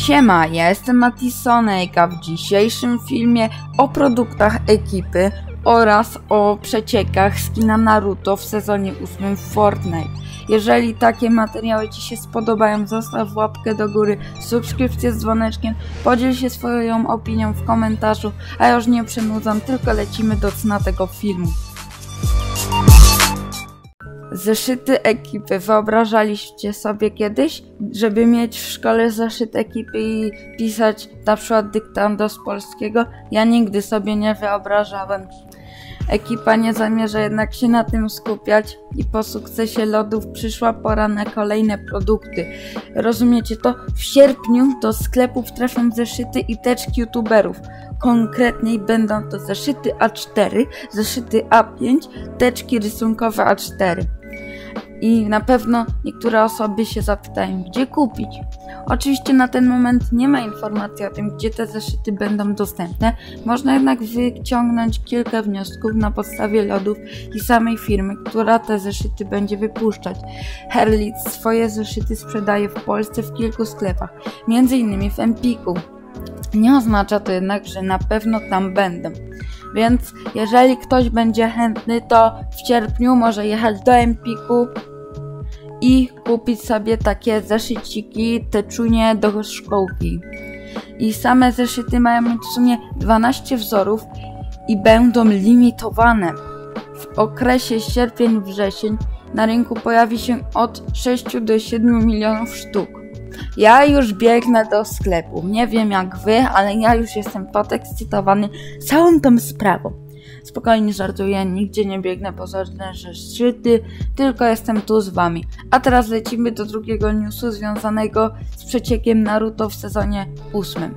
Siema, ja jestem Matisonek, a w dzisiejszym filmie o produktach ekipy oraz o przeciekach skina Naruto w sezonie 8 w Fortnite. Jeżeli takie materiały Ci się spodobają, zostaw łapkę do góry, subskrypcję z dzwoneczkiem, podziel się swoją opinią w komentarzu, a ja już nie przedłużam, tylko lecimy do cna tego filmu. Zeszyty ekipy. Wyobrażaliście sobie kiedyś, żeby mieć w szkole zeszyt ekipy i pisać na przykład dyktando z polskiego? Ja nigdy sobie nie wyobrażałem. Ekipa nie zamierza jednak się na tym skupiać i po sukcesie lodów przyszła pora na kolejne produkty. Rozumiecie to? W sierpniu do sklepów trafią zeszyty i teczki youtuberów. Konkretniej będą to zeszyty A4, zeszyty A5, teczki rysunkowe A4. I na pewno niektóre osoby się zapytają, gdzie kupić. Oczywiście na ten moment nie ma informacji o tym, gdzie te zeszyty będą dostępne. Można jednak wyciągnąć kilka wniosków na podstawie lodów i samej firmy, która te zeszyty będzie wypuszczać. Herlitz swoje zeszyty sprzedaje w Polsce w kilku sklepach, m.in. w Empiku. Nie oznacza to jednak, że na pewno tam będą. Więc jeżeli ktoś będzie chętny, to w sierpniu może jechać do Empiku i kupić sobie takie zeszyciki, teczunie do szkołki. I same zeszyty mają mieć w sumie 12 wzorów i będą limitowane. W okresie sierpień-wrzesień na rynku pojawi się od 6 do 7 milionów sztuk. Ja już biegnę do sklepu. Nie wiem jak wy, ale ja już jestem podekscytowany całą tą sprawą. Spokojnie żartuję, nigdzie nie biegnę poza zeszyty, tylko jestem tu z wami. A teraz lecimy do drugiego newsu związanego z przeciekiem Naruto w sezonie 8.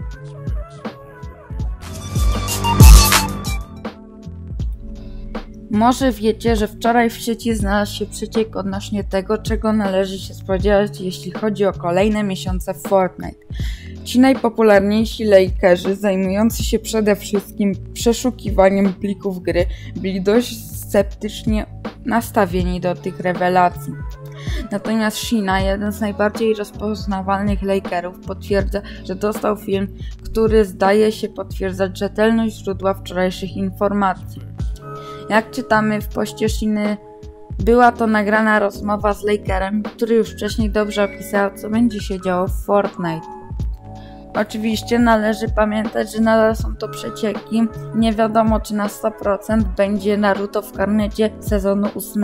Może wiecie, że wczoraj w sieci znalazł się przeciek odnośnie tego, czego należy się spodziewać, jeśli chodzi o kolejne miesiące w Fortnite. Ci najpopularniejsi lejkerzy, zajmujący się przede wszystkim przeszukiwaniem plików gry, byli dość sceptycznie nastawieni do tych rewelacji. Natomiast Shina, jeden z najbardziej rozpoznawalnych lejkerów, potwierdza, że dostał film, który zdaje się potwierdzać rzetelność źródła wczorajszych informacji. Jak czytamy w poście Shiny, była to nagrana rozmowa z lejkerem, który już wcześniej dobrze opisał, co będzie się działo w Fortnite. Oczywiście należy pamiętać, że nadal są to przecieki. Nie wiadomo, czy na 100% będzie Naruto w karnecie sezonu 8.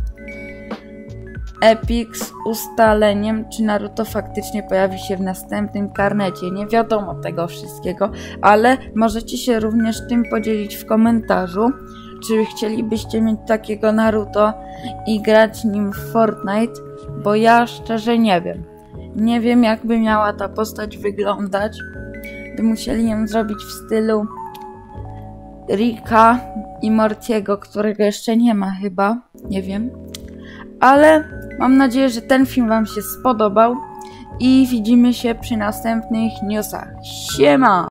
Epic z ustaleniem, czy Naruto faktycznie pojawi się w następnym karnecie. Nie wiadomo tego wszystkiego, ale możecie się również tym podzielić w komentarzu. Czy chcielibyście mieć takiego Naruto i grać nim w Fortnite? Bo ja szczerze nie wiem. Nie wiem, jakby miała ta postać wyglądać. By musieli ją zrobić w stylu Ricka i Mortiego, którego jeszcze nie ma chyba. Nie wiem. Ale mam nadzieję, że ten film wam się spodobał. I widzimy się przy następnych newsach. Siema!